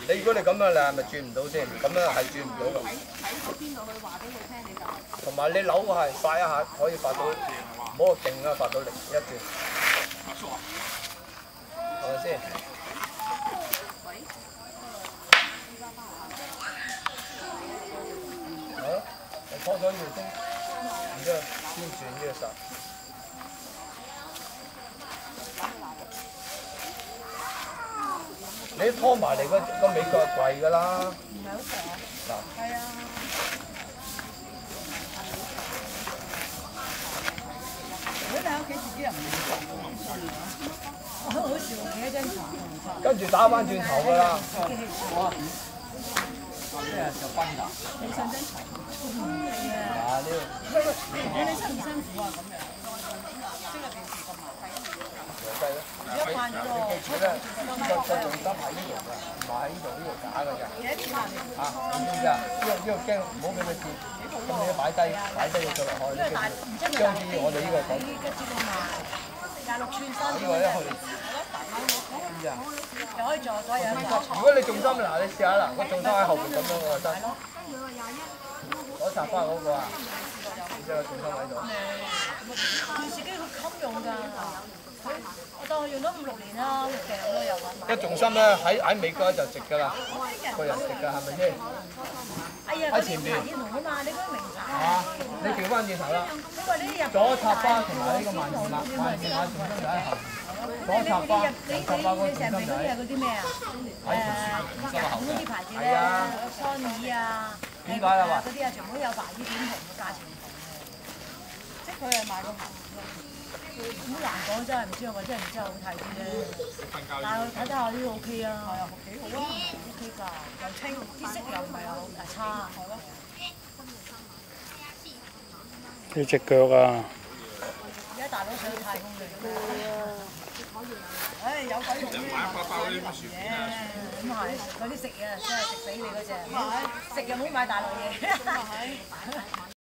如果你咁樣，你係咪轉唔到先？咁樣係轉唔到㗎。 睇到邊度去話俾佢聽你就。 同埋你扭係發一下，可以發到，唔好勁啦，發到零一轉，係咪先？好咯，你拖咗要先，然之後先轉呢個手。你拖埋嚟個美國係貴㗎啦。 唔係好平。 嗱。 係啊。如果你喺屋企自己又唔做，好似我企一張床。 跟住打翻轉頭㗎啦。 咩就崩㗎？ 你上張床。係啊。 啊呢你辛唔辛苦啊？咁樣。即係平時咁麻煩。而家慣咗咯。 記住咧，個重心喺呢度㗎，唔係喺呢度打㗎咋。 幾多錢啊？ 啊，你知唔知啊？呢個驚唔好俾佢跌，咁你擺低佢做落去，你記住。將啲我哋呢個講。 26寸身。 呢個一去。知唔知啊？ 又可以坐左右。 如果你重心嗱，你試下嗱，個重心喺後邊咁樣個身。攞插花嗰個啊，然之後重心喺度。 佢自己好襟用㗎，我當佢用咗5、6年啦，好正咯又揾。 一重心咧喺美國就值㗎啦，個人值㗎係咪先？ 哎呀，喺前邊。牌子同啊嘛，你嗰啲名牌。 啊，你調翻轉頭啦。 因為呢啲入。 左插花同埋呢個萬字馬重心就喺後。左插花，右插花嗰個重心就喺。 嗰啲咩啊？嗰啲牌子咧，桑爾啊。 點解啊？話嗰啲啊，全部都有牌子點同個價錢唔同嘅。即係佢係賣個牌子咯。好難講真係唔知我真係唔知好睇啲咧。但係睇睇下呢個 OK 啊。係啊，幾好啊 ，OK 㗎，又清，啲色又唔係好差。係咯。 呢隻腳啊！ 而家大佬上太空嚟㗎嘛。唉，有鬼用咩？咁係，嗰啲食嘢真係食死你嗰隻，食又唔好買大陸嘢。